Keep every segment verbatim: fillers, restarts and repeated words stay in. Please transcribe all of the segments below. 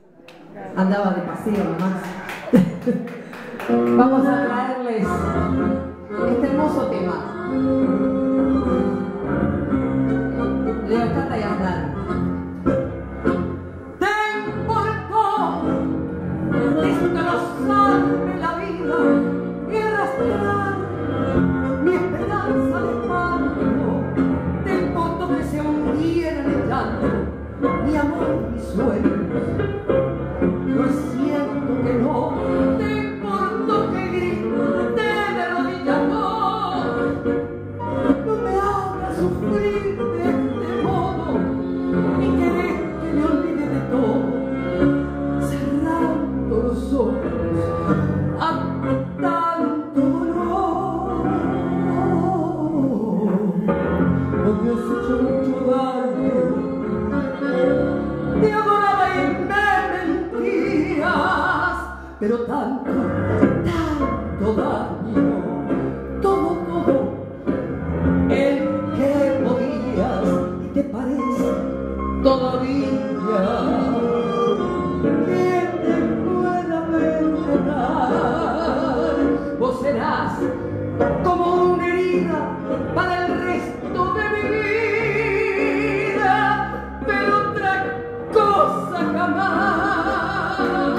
Andaba de paseo nomás. Vamos a traerles este hermoso tema. Lealtad y andar. Destrozarme la vida y arrastrar mi esperanza de espanto, del voto que se hundiera en el llanto, mi amor y mis sueños. No es cierto que no te importo que grite de rodillas, no, no me hagas sufrir de este modo, ni querés que me olvide de todo. Los ojos a tanto dolor, no me has hecho mucho daño, te adoraba y me mentías, pero tanto, tanto daño, todo, todo, el que podías y te parece todavía. Vos serás como una herida para el resto de mi vida, pero otra cosa jamás.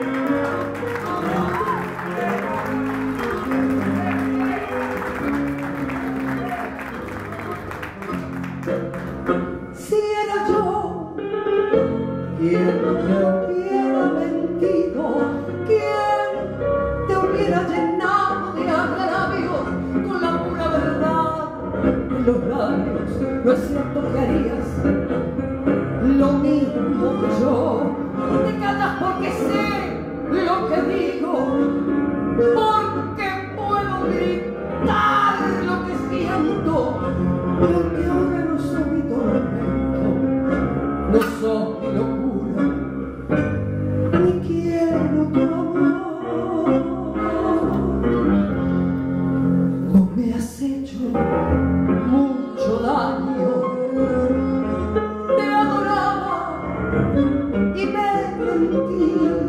Si era yo quien te hubiera mentido, quien te hubiera llenado de agravios con la pura verdad en los labios, ¿no es cierto que harías lo mismo que yo? Te callas porque sé lo que digo, porque puedo gritar lo que siento, porque ahora no soy mi tormento, no soy mi locura, ni quiero tu amor. Vos me has hecho mucho daño, te adoraba y me mentí.